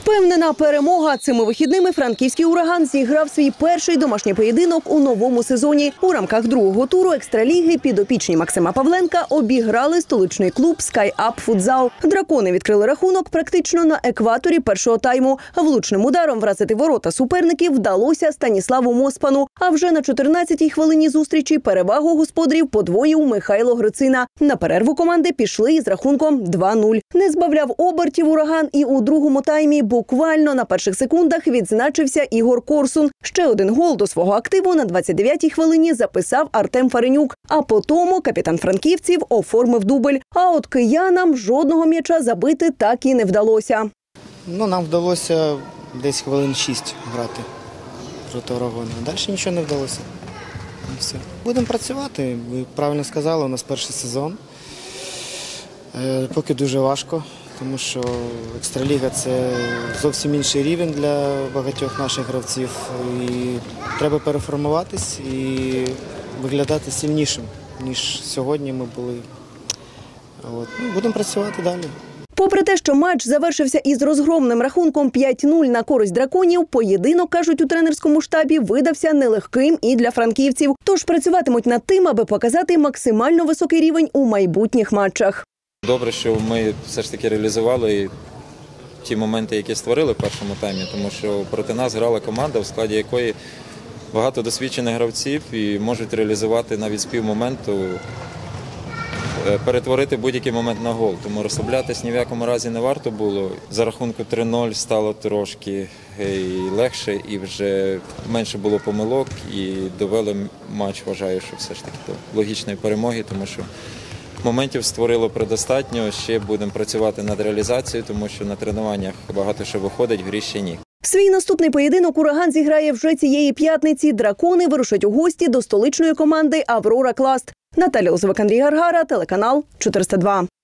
Впевнена перемога. Цими вихідними франківський «Ураган» зіграв свій перший домашній поєдинок у новому сезоні. У рамках другого туру екстраліги підопічні Максима Павленка обіграли столичний клуб «Скай-Ап Футзал». Дракони відкрили рахунок практично на екваторі першого тайму. Влучним ударом вразити ворота суперників вдалося Станіславу Моспану. А вже на 14-й хвилині зустрічі перевагу господарів подвоїв Михайло Грицина. На перерву команди пішли із рахунком 2-0. Не збавляв обертів «Ураган» і у другому таймі буквально на перших секундах відзначився Ігор Корсун. Ще один гол до свого активу на 29-й хвилині записав Артем Фаренюк. А потому капітан франківців оформив дубль. А от киянам жодного м'яча забити так і не вдалося. Нам вдалося десь хвилин 6 грати проти «Урагана». Далі нічого не вдалося. Все. Будемо працювати. Ви правильно сказали, у нас перший сезон. Поки дуже важко, тому що екстраліга – це зовсім інший рівень для багатьох наших гравців. І треба переформуватись і виглядати сильнішим, ніж сьогодні ми були. Будемо працювати далі. Попри те, що матч завершився із розгромним рахунком 5-0 на користь драконів, поєдинок, кажуть у тренерському штабі, видався нелегким і для франківців. Тож працюватимуть над тим, аби показати максимально високий рівень у майбутніх матчах. Добре, що ми все ж таки реалізували ті моменти, які створили в першому таймі, тому що проти нас грала команда, в складі якої багато досвідчених гравців і можуть реалізувати навіть з півмоменту, перетворити будь-який момент на гол. Тому розслаблятись ні в якому разі не варто було. За рахунку 3-0 стало трошки легше і вже менше було помилок і довели матч, вважаю, що все ж таки до логічної перемоги, тому що моментів створило предостатньо, ще будемо працювати над реалізацією, тому що на тренуваннях багато що виходить, в грі ще ні. Свій наступний поєдинок «Ураган» зіграє вже цієї п'ятниці. Дракони вирушать у гості до столичної команди «Аврора Класт». Наталя Лозовик, Андрій Гаргара, телеканал 402.